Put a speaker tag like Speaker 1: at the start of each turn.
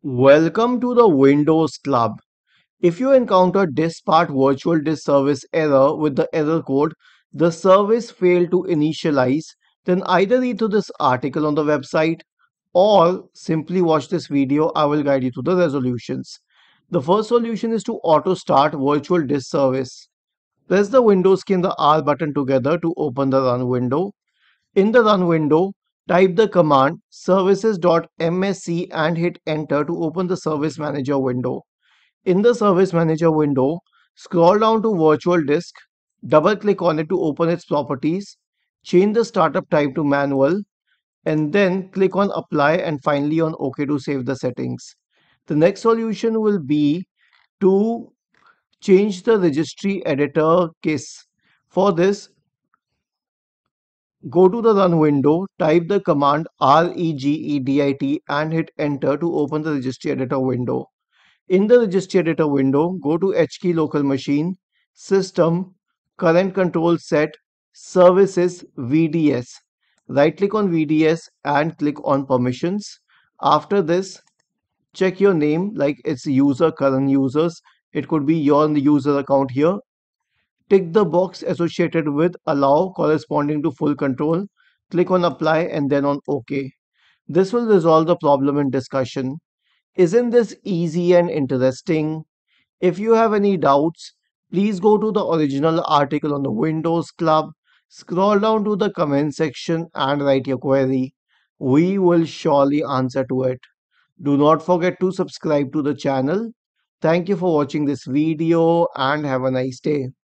Speaker 1: Welcome to the Windows Club. If you encounter Diskpart virtual disk service error with the error code "the service failed to initialize", then either read through this article on the website or simply watch this video. I will guide you to the resolutions. The first solution is to auto start virtual disk service. Press the Windows key and the R button together to open the run window. In the run window, type the command services.msc and hit enter to open the service manager window. In the service manager window, scroll down to virtual disk, double click on it to open its properties, change the startup type to manual, and then click on apply and finally on OK to save the settings. The next solution will be to change the registry editor case. For this, go to the run window, type the command regedit and hit enter to open the registry editor window. In the registry editor window, go to HKey local machine, system, current control set, services, VDS. Right click on VDS and click on permissions. After this, check your name like it's user, current users. It could be your user account here. Tick the box associated with allow corresponding to full control. Click on apply and then on OK. This will resolve the problem in discussion. Isn't this easy and interesting? If you have any doubts, please go to the original article on the Windows Club, scroll down to the comment section and write your query. We will surely answer to it. Do not forget to subscribe to the channel. Thank you for watching this video and have a nice day.